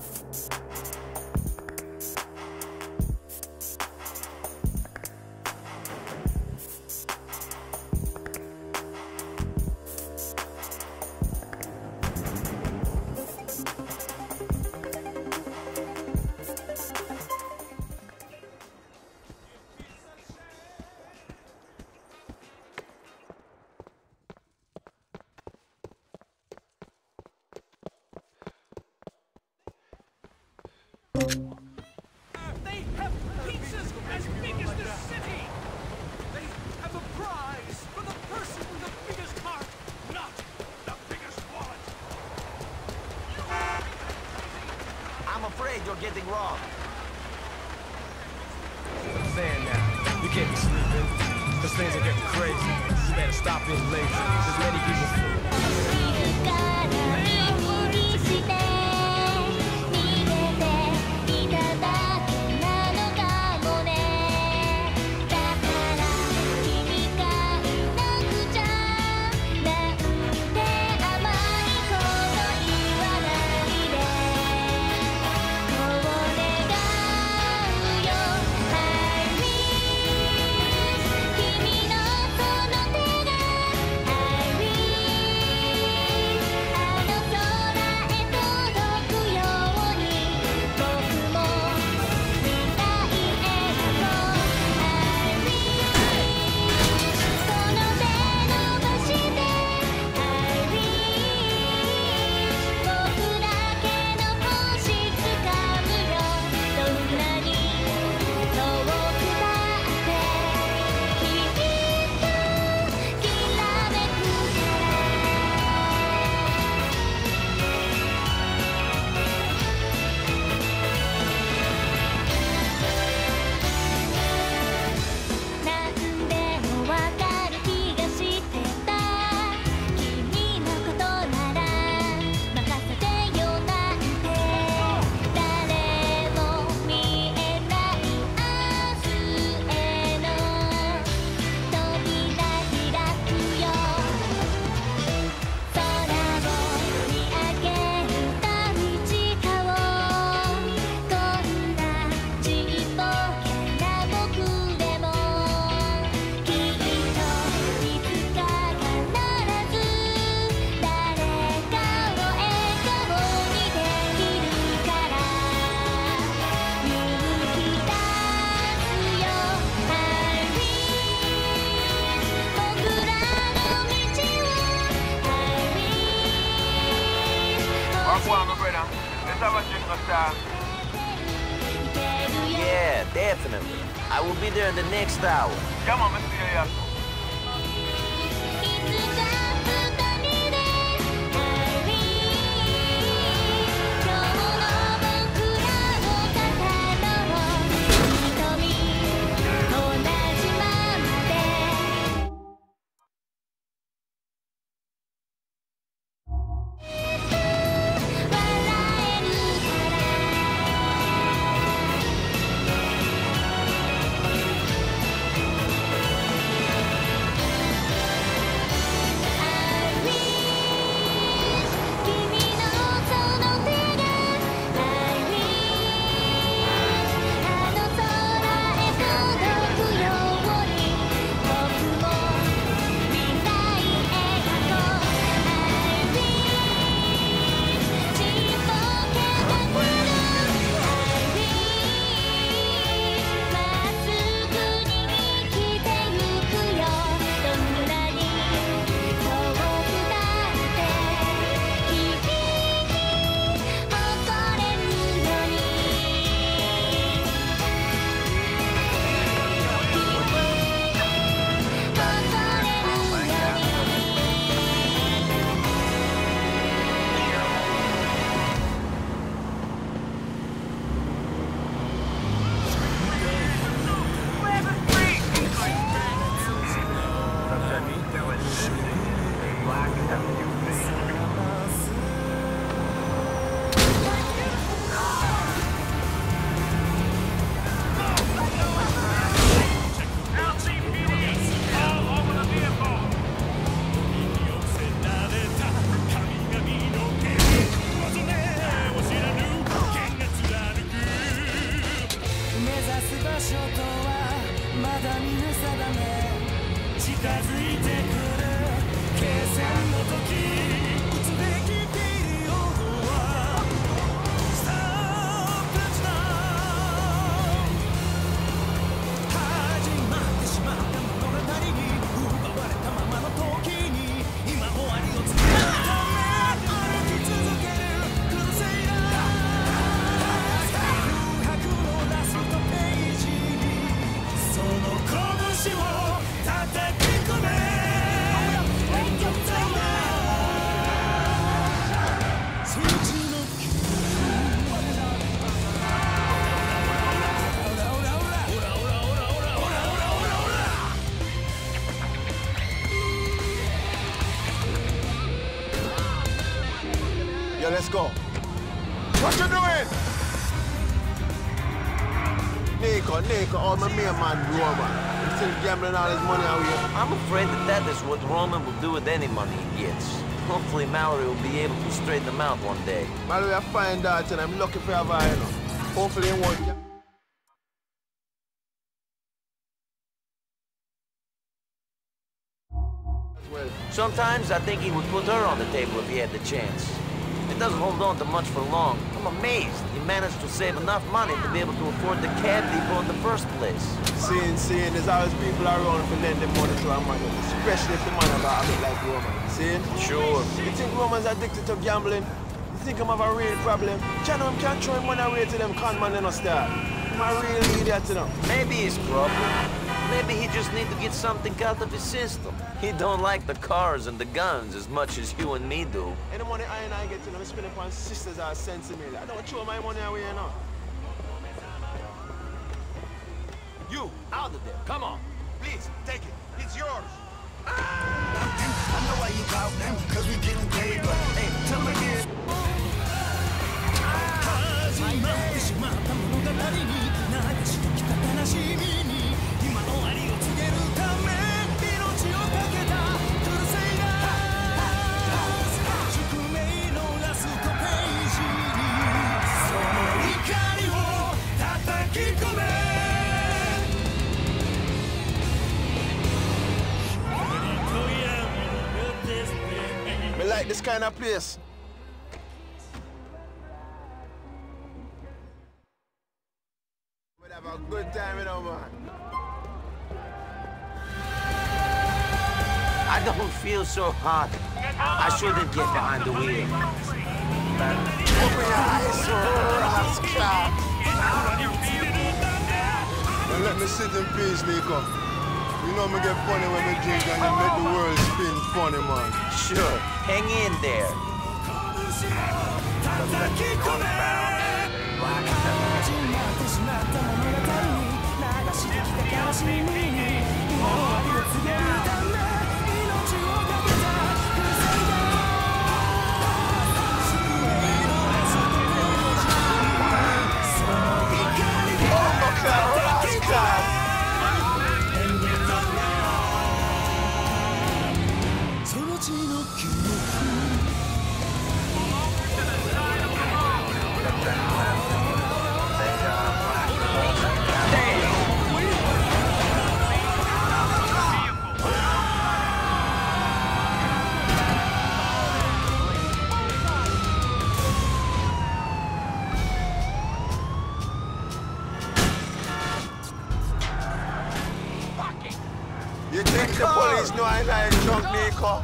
They have pizzas as big as the city! They have a prize for the person with the biggest heart, not the biggest wallet! I'm afraid you're getting wrong. I'm saying now, you can't be sleeping. Cause things are getting crazy. You better stop being lazy. There's many people. Yeah, definitely. I will be there in the next hour. Come on, let's see you. まだ見ぬ定め近づいてくる決戦の時撃つべきピリオドはスタープラチナ始まってしまった物語に奪われたままの時に今終わりを告げるため歩き続けるクルセイダー空白のラストページにその拳を叩き込め Yo, let's go. What you doing? Nico, all my main man, Roman. He's still gambling all his money out here. I'm afraid that is what Roman will do with any money he gets. Hopefully Mallory will be able to straighten them out one day. Mallory, I find that and I'm looking for a vinyl. Hopefully it won't. Well, Sometimes I think he would put her on the table if he had the chance. He doesn't hold on to much for long. I'm amazed he managed to save enough money to be able to afford the cab depot in the first place. seeing, there's always people around for lending money to a man, especially if the man about a bit like Roman. Seeing? Sure. You think Roman's addicted to gambling? You think I'm have a real problem? Channel him can't throw him money away to them con man in a start. I'm a real idiot, you know. Maybe his problem. Maybe he just need to get something out of his system. He don't like the cars and the guns as much as you and me do. Any money I and I get, you know, I'm spending upon sisters are sensing me. I don't throw my money away, you know. You, out of there. Come on. Please, take it. It's yours. I know why you call them, cause we getting paid, but hey, tell me again. 始まってしまった物語に流してきた悲しみに今終わりを告げるため命をかけたクルセイダー宿命のラストページにその怒りを叩き込め I like this kind of place. We'll have a good time, you know, man. I don't feel so hot. I shouldn't get behind the wheel. Open your eyes, rascal. Now let me sit in peace, Nico. You know me get funny when me drink and you make the world spin funny, man. Sure, hang in there. You think the police know I'm not drunk, Nico?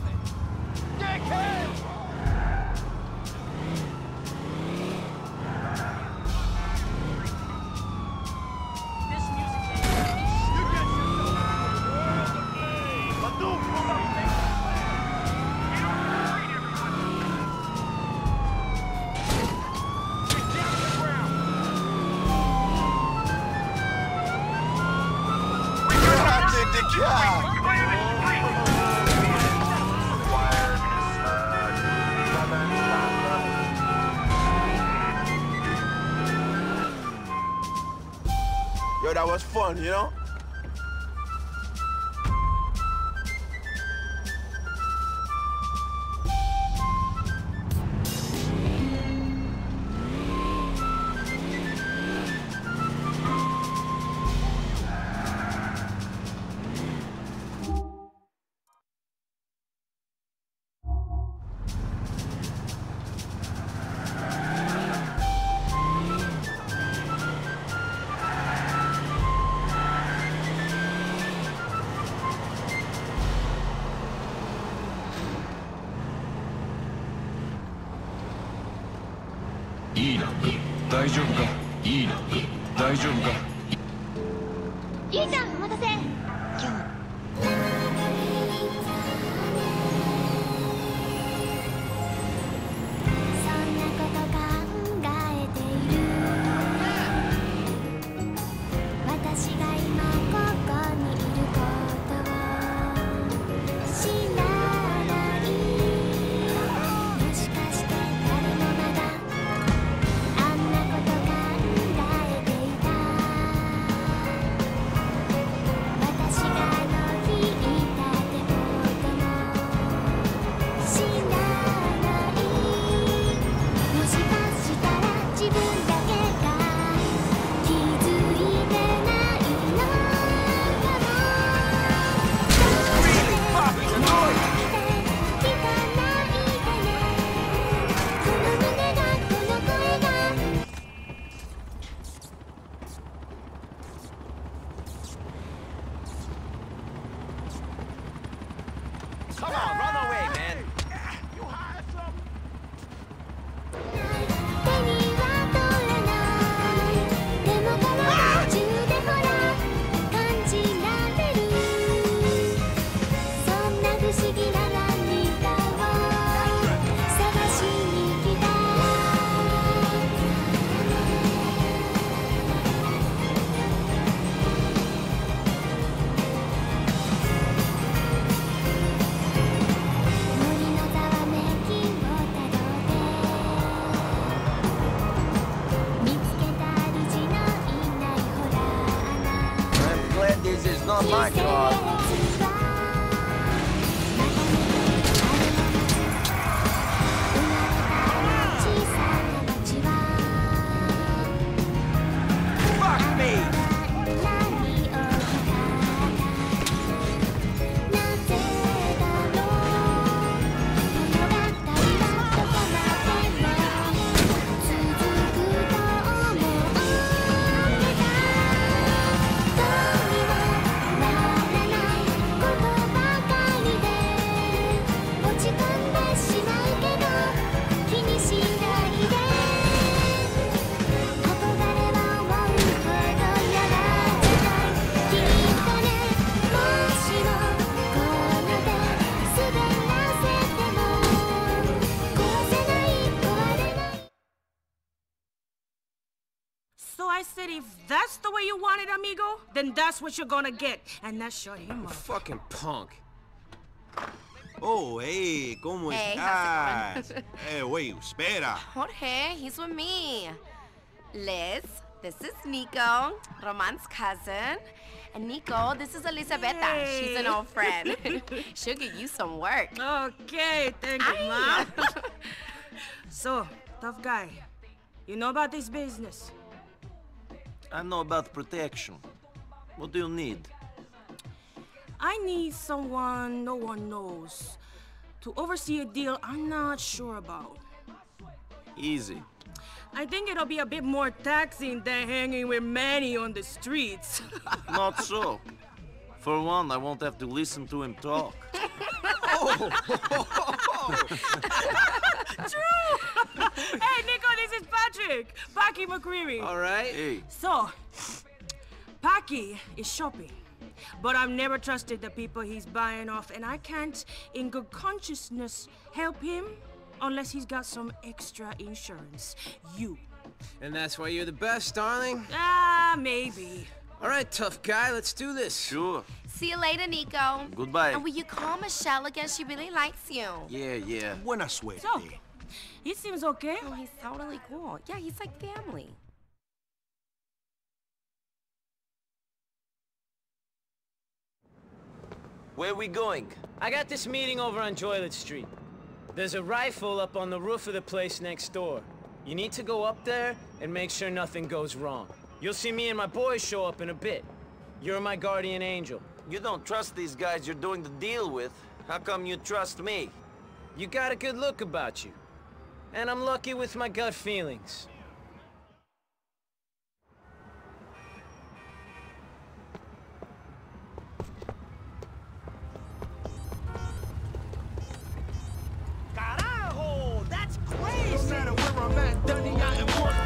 Yo, that was fun, you know? 大丈夫かいいな大丈夫かいいじゃん、お待たせ。今日そんなこと考えている私が今ここにいることを知らないもしかして誰もまだあんなこと考えていた私があの日言ったってことも知らないもしかしたら自分だけが気づいてないのかもどうして聞かないでねこの胸がこの声が Come on, run away, man. 手には取れないでも体中でほら感じられるそんな不思議な何かを探しに来た森のざわめきをたどって見つけた理事のいないほら穴 I'm glad this is not my car. 小さな町は Fuck me! 何を聞かなぜだろう物語はどこまでも続くと思ってたどうにもならないことばかりで落ち込んでしまうけど気にしないで憧れは思うほどやらせないきっとねもしもこの手滑らせても壊せない壊れない So I said, if that's the way you want it, amigo, then that's what you're gonna get. And that shut him up. Fucking punk. Oh, hey, ¿cómo Hey, estás? how's it Hey, wait, espera. Jorge, he's with me. Liz, this is Nico, Roman's cousin. And Nico, this is Elisabetta. She's an old friend. She'll get you some work. Okay, thank you, Aye. Ma. So, tough guy, you know about this business? I know about protection. What do you need? I need someone no one knows to oversee a deal I'm not sure about. Easy. I think it'll be a bit more taxing than hanging with Manny on the streets. Not so. For one, I won't have to listen to him talk. True! Hey, Nico, this is Patrick. Paki McCreary. All right. Hey, So, Paki is shopping. But I've never trusted the people he's buying off, and I can't, in good consciousness, help him unless he's got some extra insurance. You. And that's why you're the best, darling? Maybe. All right, tough guy, let's do this. sure. See you later, Nico. Goodbye. And will you call Michelle again? She really likes you. Yeah. Buena suerte. So, he seems okay. Oh, he's totally cool. Yeah, he's like family. Where we going? I got this meeting over on Joylet Street. There's a rifle up on the roof of the place next door. You need to go up there and make sure nothing goes wrong. You'll see me and my boys show up in a bit. You're my guardian angel. You don't trust these guys you're doing the deal with. How come you trust me? You got a good look about you. And I'm lucky with my gut feelings. Carajo! That's crazy! No matter where I'm at, Dundee, I am one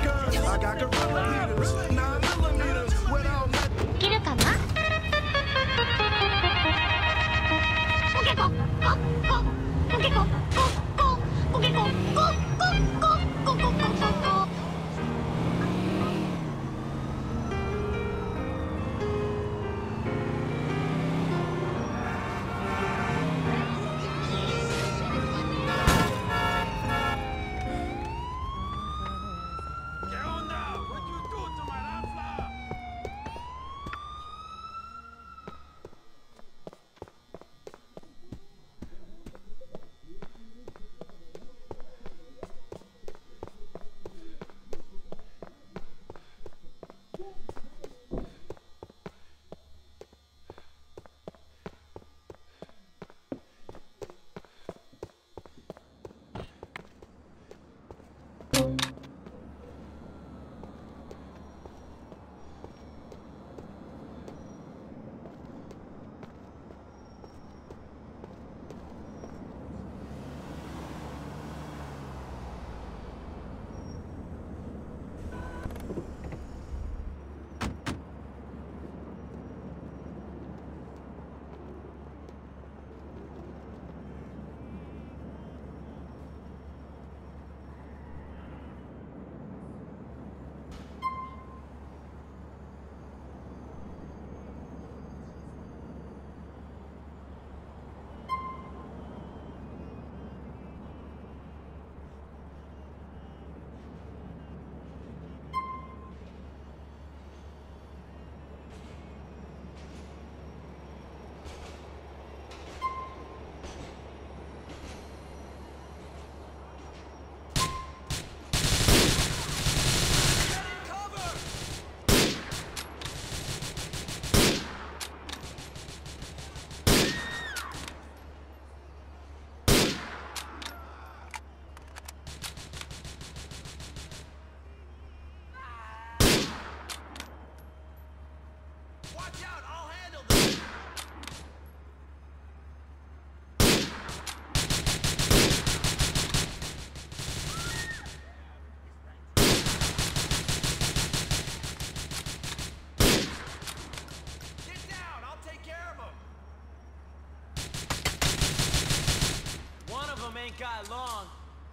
got long.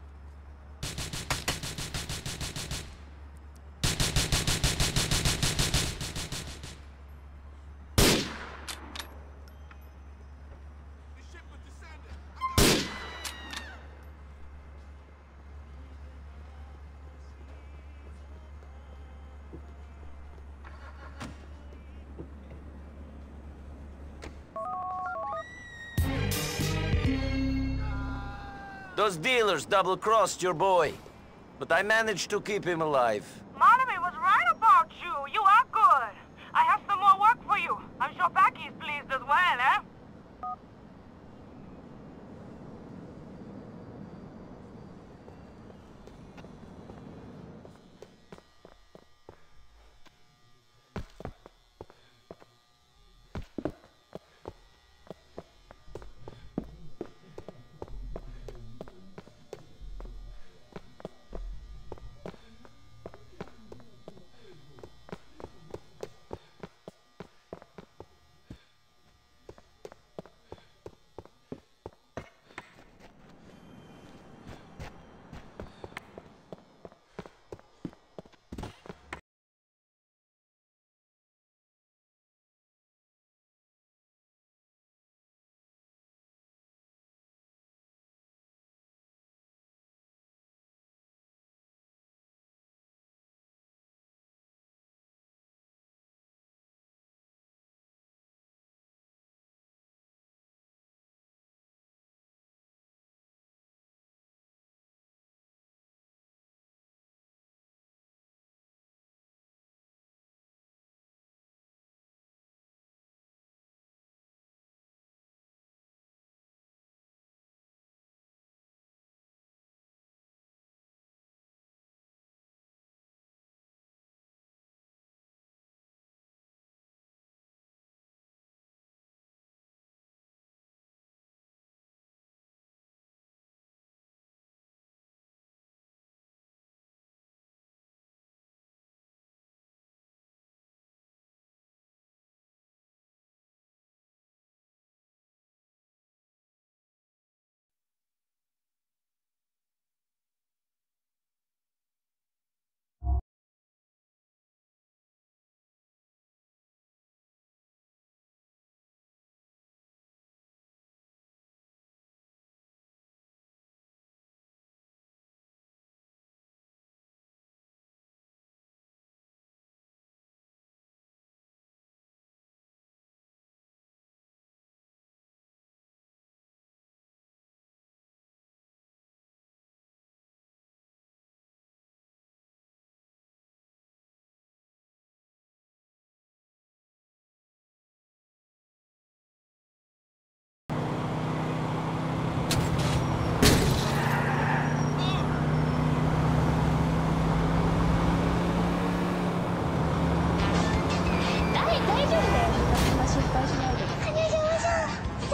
Those dealers double-crossed your boy, but I managed to keep him alive. Monomy was right about you. You are good. I have some more work for you. I'm sure Packy's pleased as well, eh?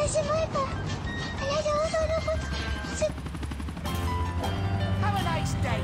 私前からあれで踊ることす Have a nice day.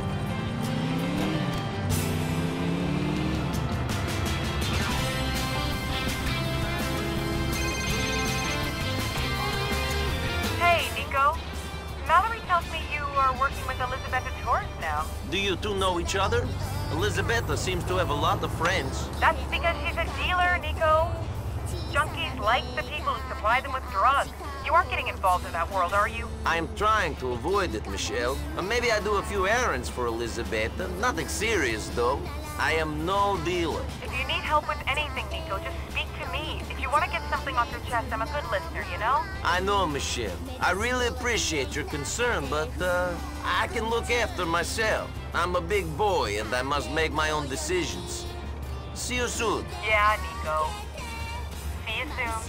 Hey, Nico. Mallory tells me you are working with Elizabeth Torres now. Do you two know each other? Elizabeth seems to have a lot of friends. That's because she's a dealer, Nico. Junkies like the people who supply them with drugs. You aren't getting involved in that world, are you? I'm trying to avoid it, Michelle. Maybe I do a few errands for Elizabeth. Nothing serious, though. I am no dealer. If you need help with anything, Nico, just speak to me. If you want to get something off your chest, I'm a good listener, you know? I know, Michelle. I really appreciate your concern, but, I can look after myself. I'm a big boy, and I must make my own decisions. See you soon. Yeah, Nico. See you soon.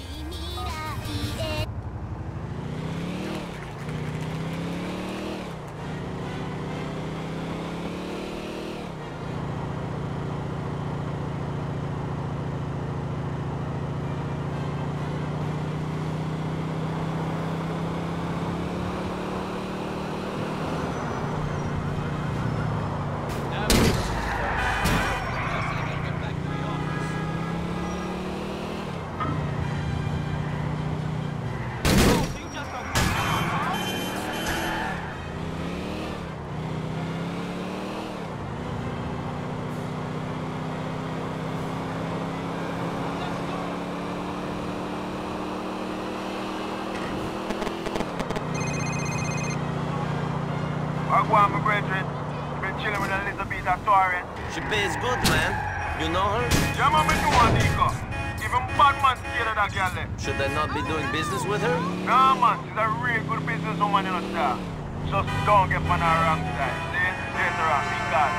Wagwan, my brethren. Been chilling with Elizabeth Torres. She pays good, man. You know her? Yeah, man, me know her, Nico. Even bad man scared of that girl there. Should I not be doing business with her? Nah, man, she's a real good businesswoman, you know, sir. Just don't get on her wrong side. See? Get her wrong, be God.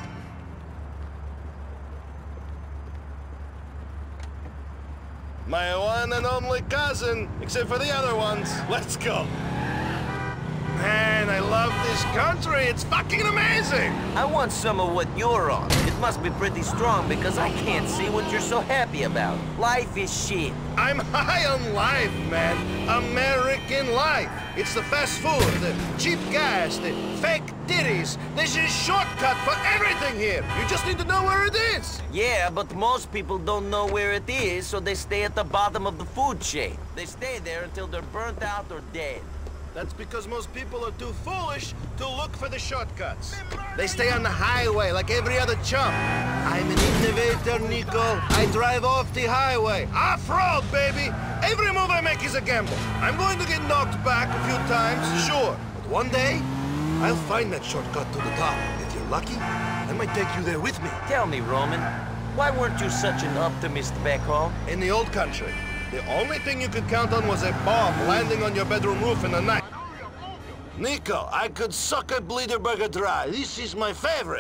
My one and only cousin, except for the other ones. Let's go. Man, I love this country. It's fucking amazing. I want some of what you're on. It must be pretty strong because I can't see what you're so happy about. Life is shit. I'm high on life, man. American life. It's the fast food, the cheap gas, the fake ditties. This is shortcut for everything here. You just need to know where it is. Yeah, but most people don't know where it is, so they stay at the bottom of the food chain. They stay there until they're burnt out or dead. That's because most people are too foolish to look for the shortcuts. They stay on the highway like every other chump. I'm an innovator, Nico. I drive off the highway. Off-road, baby! Every move I make is a gamble. I'm going to get knocked back a few times, sure. But one day, I'll find that shortcut to the top. If you're lucky, I might take you there with me. Tell me, Roman, why weren't you such an optimist back home? In the old country, the only thing you could count on was a bomb landing on your bedroom roof in the night. Nico, I could suck a Bleederberger dry. This is my favorite.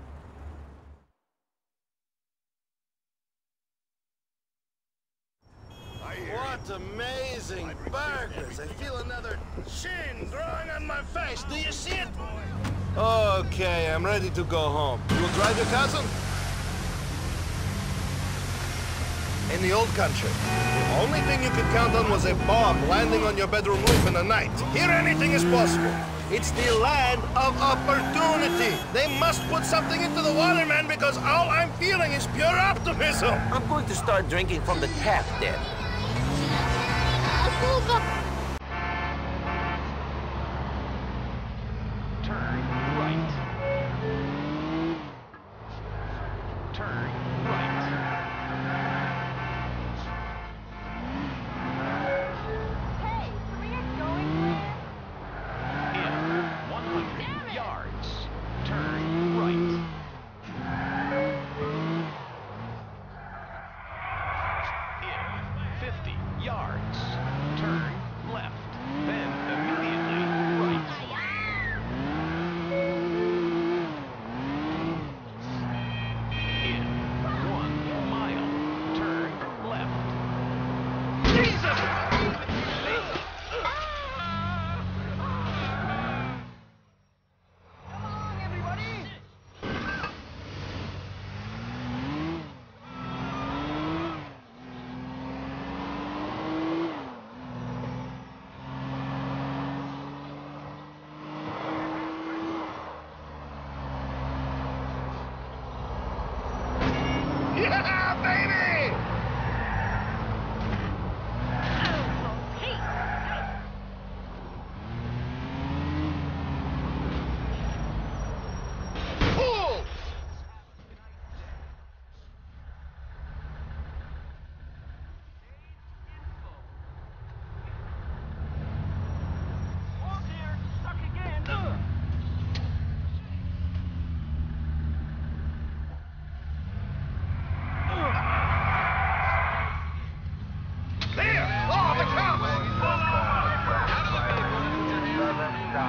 What amazing burgers. I feel another chin growing on my face. Do you see it? Okay, I'm ready to go home. You'll drive your cousin? In the old country, the only thing you could count on was a bomb landing on your bedroom roof in the night. Here anything is possible. It's the land of opportunity. They must put something into the water, man, because all I'm feeling is pure optimism. I'm going to start drinking from the tap then. Turn right. Turn right. Hey, can we get going? In 100 yards, turn right. In 50 yards, turn left. Then immediately right. In 1 mile, turn left. Jesus!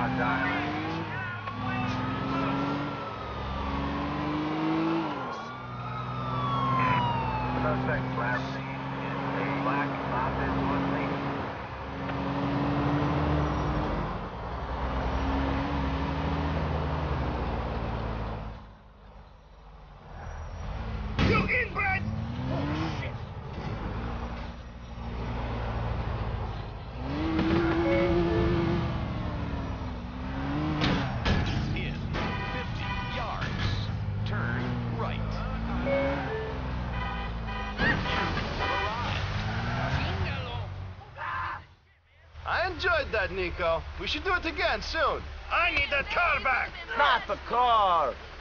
Suspect last seen is a black Mazda 1. You inbred! Oh, shit. In 50 yards. Turn right. I enjoyed that, Nico. We should do it again soon. I need that car back. Not the car.